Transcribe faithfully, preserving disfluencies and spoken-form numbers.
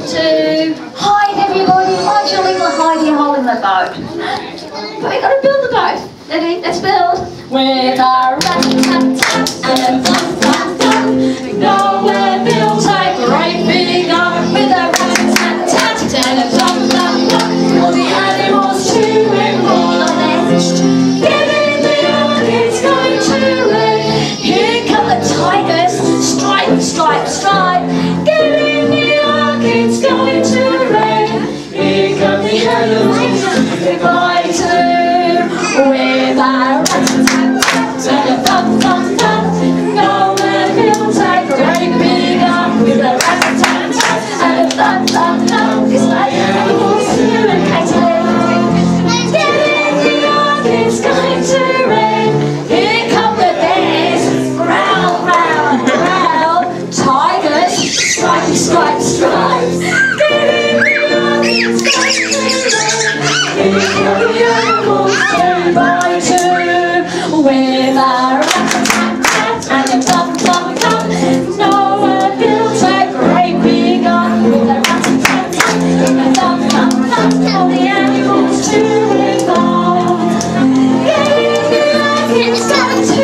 to hide everybody. Hide your little hidey hole in the boat. But we've got to build the boat. Ready? Let's build. With a rat-tat-tat and a dum-dum-dum. Noah built a great big ark with a rat-tat-tat and a dum-dum-dum. All the animals to and all the rest. Get in the ark, it's going to rain. Here come the tigers. Stripe, stripe, stripe. Get in the ark, it's going to rain. Here come the animals. Goodbye to with a rat-tat-tat and a thump-thump-thump. Noah built a great big ark with a rat-tat-tat and a thump-thump-thump. This way, animals here and Katie. Get in the ark, it's going to rain. Here come the bears. Growl, growl, growl. Tigers. Stripey, stripe, stripe. Get in the ark, it's going to rain. Here come the animals two by two with a rat-tat-tat and a thump-thump-thump. Noah built a great big ark with a rat-tat-tat and a thump-thump-thump. All the animals to and from. Get in the ark, it's going to